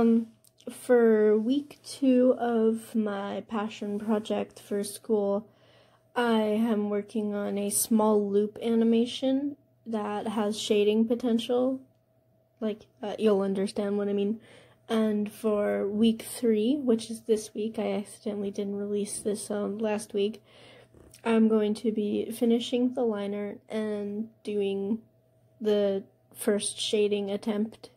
For week 2 of my passion project for school, I am working on a small loop animation that has shading potential. You'll understand what I mean. And for week 3, which is this week, I accidentally didn't release this last week, I'm going to be finishing the liner and doing the first shading attempt